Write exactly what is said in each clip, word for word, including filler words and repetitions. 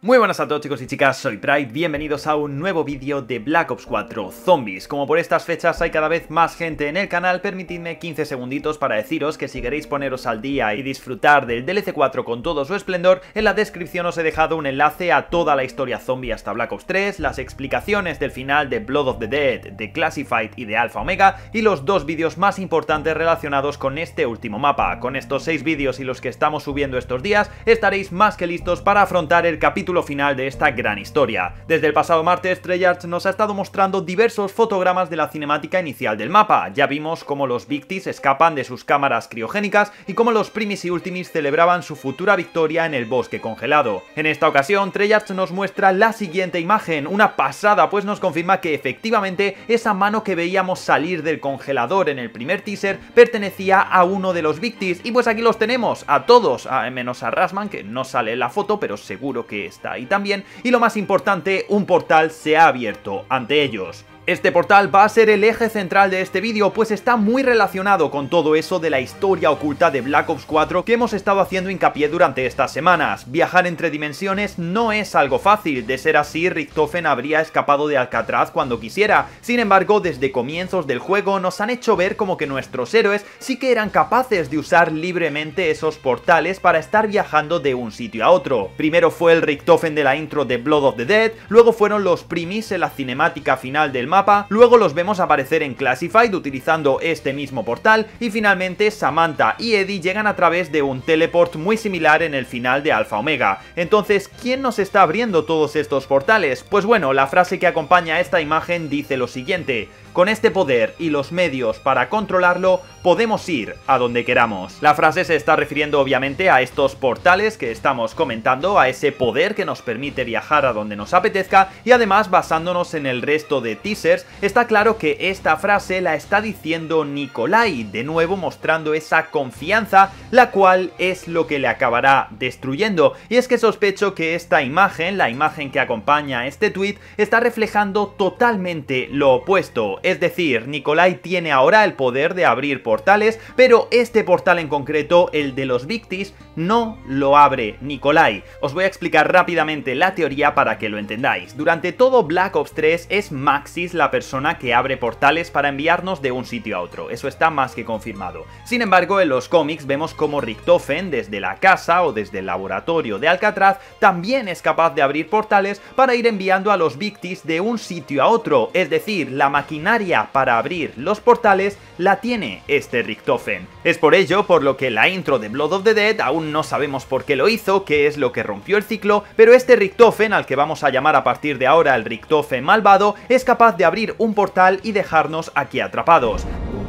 Muy buenas a todos chicos y chicas, soy Pride, bienvenidos a un nuevo vídeo de Black Ops cuatro Zombies. Como por estas fechas hay cada vez más gente en el canal, permitidme quince segunditos para deciros que si queréis poneros al día y disfrutar del D L C cuatro con todo su esplendor, en la descripción os he dejado un enlace a toda la historia zombie hasta Black Ops tres, las explicaciones del final de Blood of the Dead, de Classified y de Alpha Omega, y los dos vídeos más importantes relacionados con este último mapa. Con estos seis vídeos y los que estamos subiendo estos días, estaréis más que listos para afrontar el capítulo final de esta gran historia. Desde el pasado martes, Treyarch nos ha estado mostrando diversos fotogramas de la cinemática inicial del mapa. Ya vimos cómo los Victis escapan de sus cámaras criogénicas y cómo los Primis y Ultimis celebraban su futura victoria en el bosque congelado. En esta ocasión, Treyarch nos muestra la siguiente imagen, una pasada, pues nos confirma que efectivamente esa mano que veíamos salir del congelador en el primer teaser pertenecía a uno de los Victis, y pues aquí los tenemos, a todos, a, menos a Rasman, que no sale en la foto, pero seguro que está ahí también, y lo más importante, un portal se ha abierto ante ellos. Este portal va a ser el eje central de este vídeo, pues está muy relacionado con todo eso de la historia oculta de Black Ops cuatro que hemos estado haciendo hincapié durante estas semanas. Viajar entre dimensiones no es algo fácil, de ser así Richtofen habría escapado de Alcatraz cuando quisiera. Sin embargo, desde comienzos del juego nos han hecho ver como que nuestros héroes sí que eran capaces de usar libremente esos portales para estar viajando de un sitio a otro. Primero fue el Richtofen de la intro de Blood of the Dead, luego fueron los Primis en la cinemática final del mapa, luego los vemos aparecer en Classified utilizando este mismo portal, y finalmente Samantha y Eddie llegan a través de un teleport muy similar en el final de Alpha Omega. Entonces, ¿quién nos está abriendo todos estos portales? Pues bueno, la frase que acompaña a esta imagen dice lo siguiente: con este poder y los medios para controlarlo, podemos ir a donde queramos. La frase se está refiriendo obviamente a estos portales que estamos comentando, a ese poder que nos permite viajar a donde nos apetezca, y además basándonos en el resto de teasers, está claro que esta frase la está diciendo Nikolai, de nuevo mostrando esa confianza, la cual es lo que le acabará destruyendo. Y es que sospecho que esta imagen, la imagen que acompaña a este tweet, está reflejando totalmente lo opuesto. Es decir, Nikolai tiene ahora el poder de abrir portales, pero este portal en concreto, el de los Victis, no lo abre Nikolai. Os voy a explicar rápidamente la teoría para que lo entendáis. Durante todo Black Ops tres es Maxis la persona que abre portales para enviarnos de un sitio a otro, eso está más que confirmado. Sin embargo, en los cómics vemos como Richtofen, desde la casa o desde el laboratorio de Alcatraz, también es capaz de abrir portales para ir enviando a los Victis de un sitio a otro, es decir, la maquinaria para abrir los portales la tiene este Richtofen. Es por ello por lo que la intro de Blood of the Dead aún no sabemos por qué lo hizo, qué es lo que rompió el ciclo, pero este Richtofen, al que vamos a llamar a partir de ahora el Richtofen malvado, es capaz de abrir un portal y dejarnos aquí atrapados.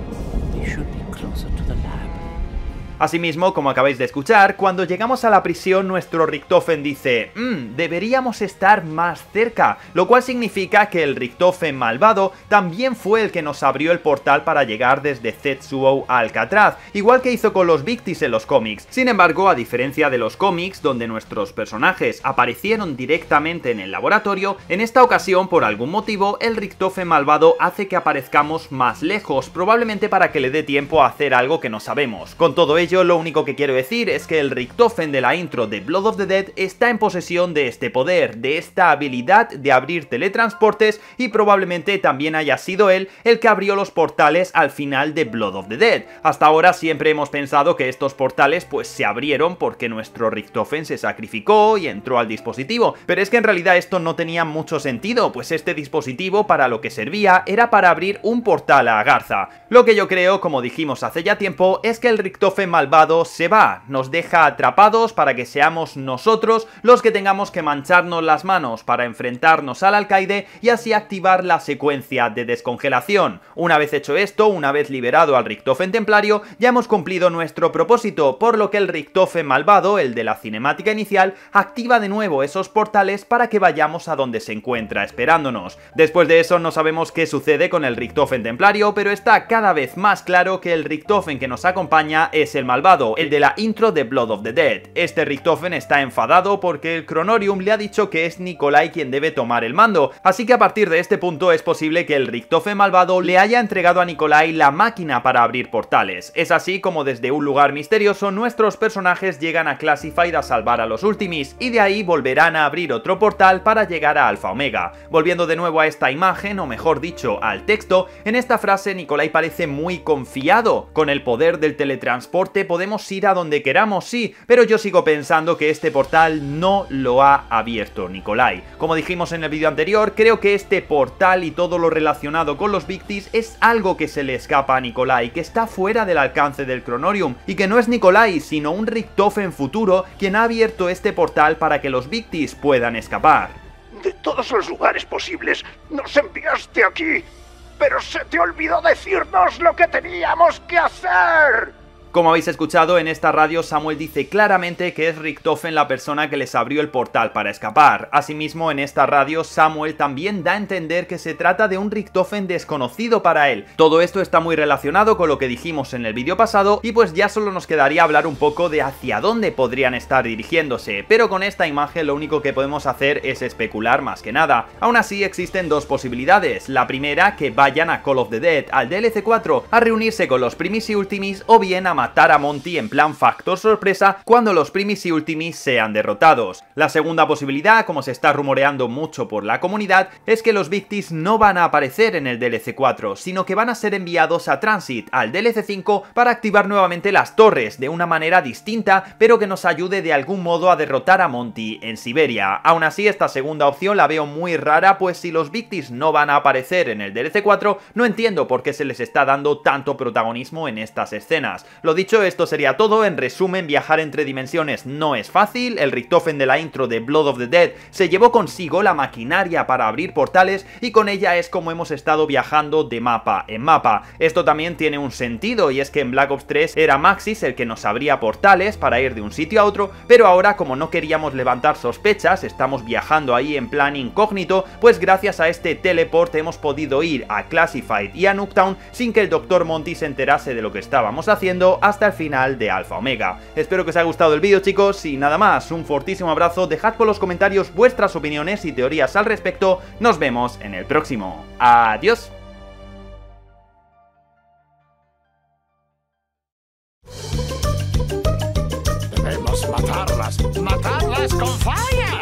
Asimismo, como acabáis de escuchar, cuando llegamos a la prisión nuestro Richtofen dice mmm, deberíamos estar más cerca, lo cual significa que el Richtofen malvado también fue el que nos abrió el portal para llegar desde Zetsuo a Alcatraz, igual que hizo con los Victis en los cómics. Sin embargo, a diferencia de los cómics, donde nuestros personajes aparecieron directamente en el laboratorio, en esta ocasión, por algún motivo, el Richtofen malvado hace que aparezcamos más lejos, probablemente para que le dé tiempo a hacer algo que no sabemos. Con todo ello, lo único que quiero decir es que el Richtofen de la intro de Blood of the Dead está en posesión de este poder, de esta habilidad de abrir teletransportes, y probablemente también haya sido él el que abrió los portales al final de Blood of the Dead. Hasta ahora siempre hemos pensado que estos portales pues se abrieron porque nuestro Richtofen se sacrificó y entró al dispositivo, pero es que en realidad esto no tenía mucho sentido, pues este dispositivo para lo que servía era para abrir un portal a Garza. Lo que yo creo, como dijimos hace ya tiempo, es que el Richtofen malvado se va, nos deja atrapados para que seamos nosotros los que tengamos que mancharnos las manos para enfrentarnos al alcaide y así activar la secuencia de descongelación. Una vez hecho esto, una vez liberado al Richtofen templario, ya hemos cumplido nuestro propósito, por lo que el Richtofen malvado, el de la cinemática inicial, activa de nuevo esos portales para que vayamos a donde se encuentra esperándonos. Después de eso no sabemos qué sucede con el Richtofen templario, pero está cada vez más claro que el Richtofen que nos acompaña es el Richtofen malvado, el de la intro de Blood of the Dead. Este Richtofen está enfadado porque el Chronorium le ha dicho que es Nikolai quien debe tomar el mando, así que a partir de este punto es posible que el Richtofen malvado le haya entregado a Nikolai la máquina para abrir portales. Es así como desde un lugar misterioso nuestros personajes llegan a Classified a salvar a los Ultimis, y de ahí volverán a abrir otro portal para llegar a Alpha Omega. Volviendo de nuevo a esta imagen, o mejor dicho, al texto, en esta frase Nikolai parece muy confiado. Con el poder del teletransporte podemos ir a donde queramos, sí, pero yo sigo pensando que este portal no lo ha abierto Nikolai. Como dijimos en el vídeo anterior, creo que este portal y todo lo relacionado con los Victis es algo que se le escapa a Nikolai, que está fuera del alcance del Chronorium, y que no es Nikolai, sino un Richtofen futuro quien ha abierto este portal para que los Victis puedan escapar. De todos los lugares posibles, nos enviaste aquí, pero se te olvidó decirnos lo que teníamos que hacer. Como habéis escuchado, en esta radio Samuel dice claramente que es Richtofen la persona que les abrió el portal para escapar. Asimismo, en esta radio Samuel también da a entender que se trata de un Richtofen desconocido para él. Todo esto está muy relacionado con lo que dijimos en el vídeo pasado, y pues ya solo nos quedaría hablar un poco de hacia dónde podrían estar dirigiéndose, pero con esta imagen lo único que podemos hacer es especular más que nada. Aún así existen dos posibilidades. La primera, que vayan a Call of the Dead, al D L C cuatro, a reunirse con los Primis y Ultimis, o bien a matar a Monty en plan factor sorpresa cuando los Primis y Ultimis sean derrotados. La segunda posibilidad, como se está rumoreando mucho por la comunidad, es que los Victis no van a aparecer en el D L C cuatro, sino que van a ser enviados a Transit, al D L C cinco, para activar nuevamente las torres de una manera distinta, pero que nos ayude de algún modo a derrotar a Monty en Siberia. Aún así, esta segunda opción la veo muy rara, pues si los Victis no van a aparecer en el D L C cuatro, no entiendo por qué se les está dando tanto protagonismo en estas escenas. Lo dicho, esto sería todo. En resumen, viajar entre dimensiones no es fácil. El Richtofen de la intro de Blood of the Dead se llevó consigo la maquinaria para abrir portales, y con ella es como hemos estado viajando de mapa en mapa. Esto también tiene un sentido, y es que en Black Ops tres era Maxis el que nos abría portales para ir de un sitio a otro, pero ahora, como no queríamos levantar sospechas, estamos viajando ahí en plan incógnito, pues gracias a este teleport hemos podido ir a Classified y a Nuketown sin que el doctor Monty se enterase de lo que estábamos haciendo hasta el final de Alpha Omega. Espero que os haya gustado el vídeo, chicos, y nada más, un fortísimo abrazo, dejad por los comentarios vuestras opiniones y teorías al respecto. Nos vemos en el próximo. Adiós. Debemos matarlas, matarlas con falla.